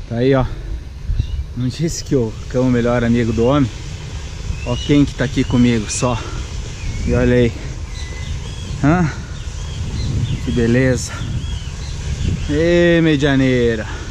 Tá aí, ó. Não disse que o cão é o melhor amigo do homem? Ó quem que tá aqui comigo só. E olha aí. Hã? Que beleza. Ê, medianeira.